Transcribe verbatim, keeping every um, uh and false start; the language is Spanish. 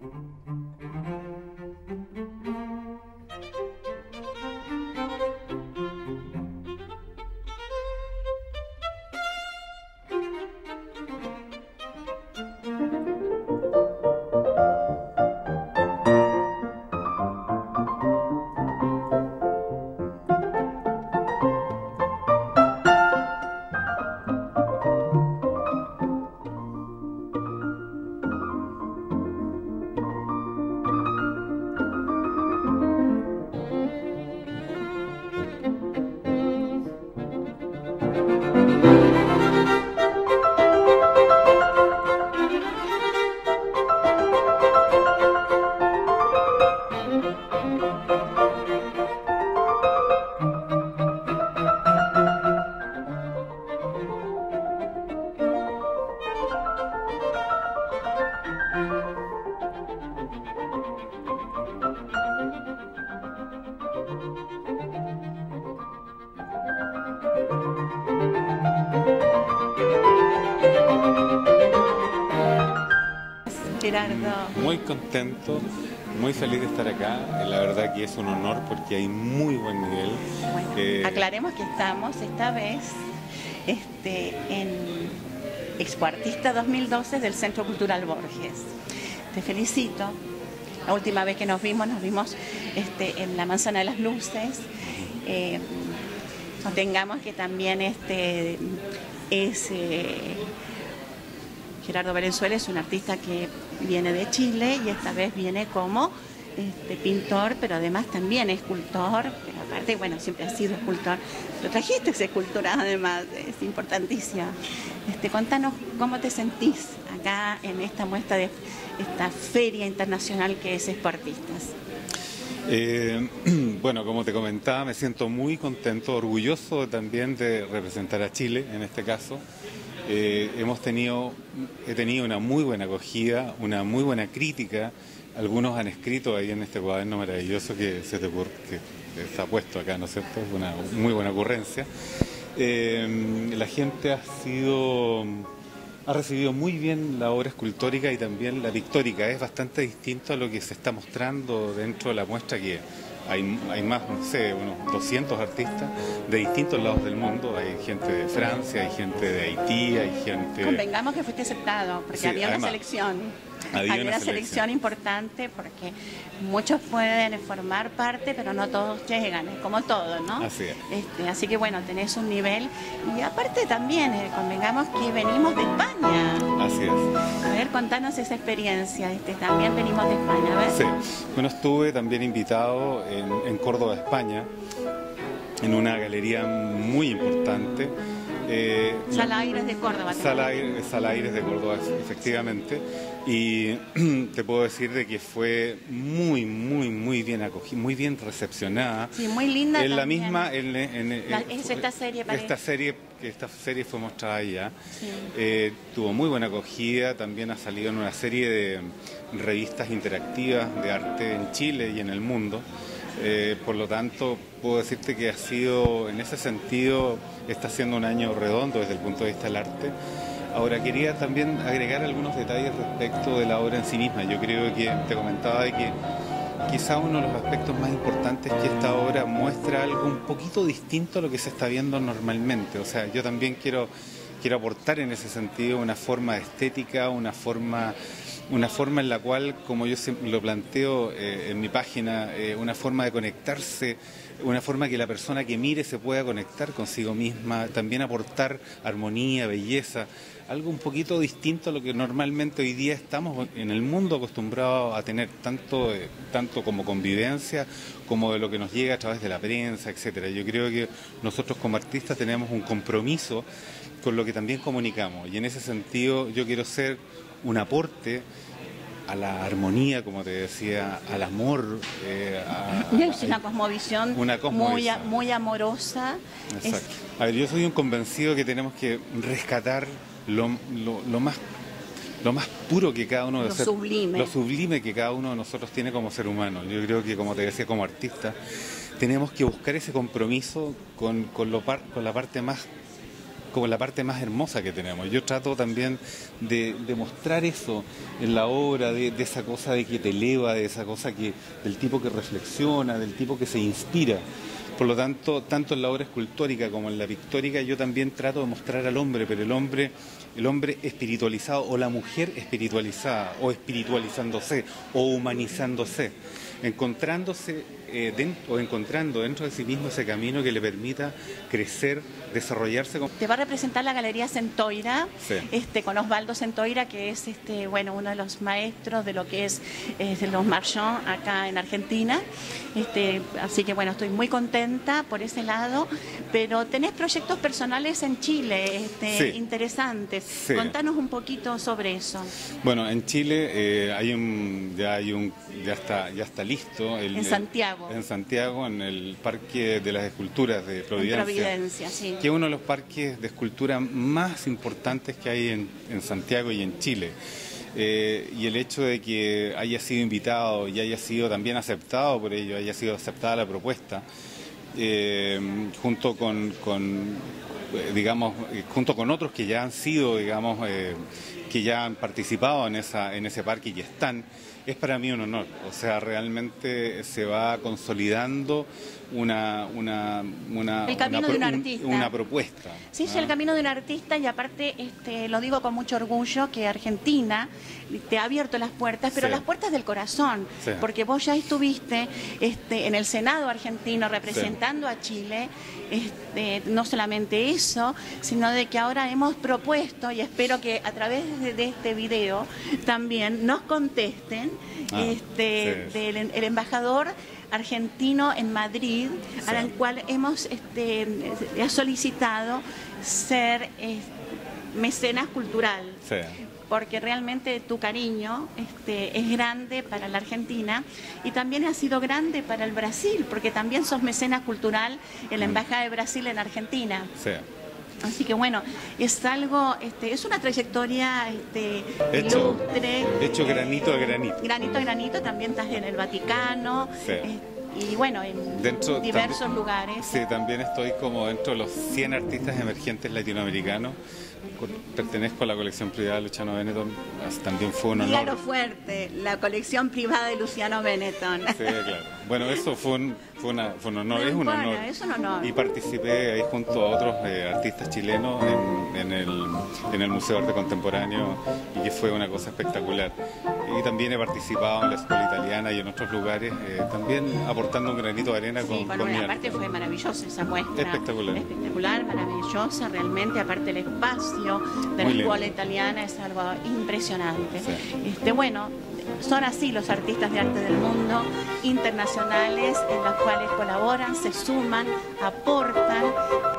Gerardo. Muy contento, muy feliz de estar acá. La verdad que es un honor porque hay muy buen nivel. Bueno, eh... aclaremos que estamos esta vez este, en Expo Artista dos mil doce del Centro Cultural Borges. Te felicito. La última vez que nos vimos, nos vimos este, en la Manzana de las Luces. Eh, no tengamos que también este, es... Eh, Gerardo Valenzuela es un artista que viene de Chile y esta vez viene como este, pintor, pero además también escultor, pero aparte, bueno, siempre ha sido escultor. Pero trajiste esa escultura además, es importantísima. Este, contanos cómo te sentís acá en esta muestra de esta feria internacional que es Expo Artistas. Eh, bueno, como te comentaba, me siento muy contento, orgulloso también de representar a Chile en este caso. Eh, hemos tenido, he tenido una muy buena acogida, una muy buena crítica. Algunos han escrito ahí en este cuaderno maravilloso que se te ocurre, que está puesto acá, ¿no es cierto? Es una muy buena ocurrencia. Eh, la gente ha sido, ha recibido muy bien la obra escultórica y también la pictórica. Es bastante distinto a lo que se está mostrando dentro de la muestra, que Hay, hay más, no sé, unos doscientos artistas de distintos lados del mundo. Hay gente de Francia, hay gente de Haití, hay gente... Convengamos que fuiste aceptado, porque sí, había además, una selección. Había, había una, una selección. selección importante, porque muchos pueden formar parte, pero no todos llegan, es como todo, ¿no? Así es. Este, así que bueno, tenés un nivel. Y aparte también, eh, convengamos que venimos de España. Así es. A ver, contanos esa experiencia. Este, también venimos de España, a ver. Sí. Bueno, estuve también invitado en, en Córdoba, España, en una galería muy importante. Eh, Sala Aires de Córdoba. Sala, Sala Aires de Córdoba, efectivamente. Y te puedo decir de que fue muy, muy, muy bien acogida, muy bien recepcionada. Sí, muy linda. En también. la misma, en, en, en, la, es esta serie, parece. Esta serie, esta serie fue mostrada allá. Sí. Eh, tuvo muy buena acogida. También ha salido en una serie de revistas interactivas de arte en Chile y en el mundo. Eh, por lo tanto, puedo decirte que ha sido, en ese sentido, está siendo un año redondo desde el punto de vista del arte. Ahora, quería también agregar algunos detalles respecto de la obra en sí misma. Yo creo que te comentaba de que quizá uno de los aspectos más importantes es que esta obra muestra algo un poquito distinto a lo que se está viendo normalmente. O sea, yo también quiero, quiero aportar en ese sentido una forma estética, una forma... Una forma en la cual, como yo lo planteo eh, en mi página, eh, una forma de conectarse, una forma que la persona que mire se pueda conectar consigo misma, también aportar armonía, belleza, algo un poquito distinto a lo que normalmente hoy día estamos en el mundo acostumbrados a tener, tanto, eh, tanto como convivencia, como de lo que nos llega a través de la prensa, etcétera. Yo creo que nosotros como artistas tenemos un compromiso con lo que también comunicamos, y en ese sentido yo quiero ser un aporte a la armonía, como te decía, al amor. Eh, a, es una cosmovisión, una cosmovisión. Muy, muy amorosa. Exacto. Es... A ver, yo soy un convencido que tenemos que rescatar lo, lo, lo más lo más puro que cada uno de lo ser, sublime. lo sublime que cada uno de nosotros tiene como ser humano. Yo creo que, como te decía, como artista, tenemos que buscar ese compromiso con, con, lo par, con la parte más como la parte más hermosa que tenemos. Yo trato también de, de mostrar eso en la obra, de, de esa cosa de que te eleva, de esa cosa que, del tipo que reflexiona, del tipo que se inspira. Por lo tanto, tanto en la obra escultórica como en la pictórica, yo también trato de mostrar al hombre, pero el hombre, el hombre espiritualizado o la mujer espiritualizada, o espiritualizándose, o humanizándose, encontrándose eh, dentro, o encontrando dentro de sí mismo ese camino que le permita crecer, desarrollarse. Como... Te va a representar la Galería Centoira, sí. este, con Osvaldo Centoira, que es este, bueno, uno de los maestros de lo que es eh, de los marchands acá en Argentina. Este, así que bueno, estoy muy contenta por ese lado, pero tenés proyectos personales en Chile este, sí. interesantes. Sí. Contanos un poquito sobre eso. Bueno, en Chile eh, hay un, ya hay un, ya está, ya está listo. El, en Santiago. El, en Santiago, en el Parque de las Esculturas de Providencia. En Providencia, sí. Que es uno de los parques de escultura más importantes que hay en, en Santiago y en Chile. Eh, y el hecho de que haya sido invitado y haya sido también aceptado por ello, haya sido aceptada la propuesta, eh, junto con, con digamos, junto con otros que ya han sido, digamos, eh, que ya han participado en esa, en ese parque y que están, es para mí un honor. O sea, realmente se va consolidando una, una, una, el camino una, de un artista. una propuesta. Sí, ¿no? Sí, el camino de un artista, y aparte este, lo digo con mucho orgullo, que Argentina te ha abierto las puertas, pero sí. las puertas del corazón, sí. porque vos ya estuviste este, en el Senado argentino representando sí. a Chile, este, no solamente eso, sino de que ahora hemos propuesto, y espero que a través de, de este video también nos contesten, ah, este, sí. del el embajador argentino en Madrid, sí. al cual hemos este, solicitado ser eh, mecenas cultural, sí. porque realmente tu cariño este, es grande para la Argentina y también ha sido grande para el Brasil, porque también sos mecenas cultural en la Embajada de Brasil en Argentina. Sí. Así que bueno, es algo, este, es una trayectoria este, hecho, ilustre. Hecho granito a granito. Granito a granito, también estás en el Vaticano. Sí. Eh, y bueno, en dentro, diversos también, lugares. Sí, también estoy como dentro de los cien artistas emergentes latinoamericanos. Pertenezco a la colección privada de Luciano Benetton, también fue un honor. Dígalo fuerte, la colección privada de Luciano Benetton. Sí, claro. Bueno, eso fue un, fue una, fue un honor, es un bueno, honor. Es un honor. Y participé ahí junto a otros eh, artistas chilenos en, en, el, en el Museo de Arte Contemporáneo, y que fue una cosa espectacular. Y también he participado en la Escuela Italiana y en otros lugares, eh, también aportando un granito de arena sí, con, bueno, con mi aparte arte. Fue maravillosa esa muestra. Espectacular. Espectacular, maravillosa, realmente, aparte el espacio de la Escuela Italiana es algo impresionante. Sí. Este, bueno, son así los artistas de arte del mundo, internacionales, en los cuales colaboran, se suman, aportan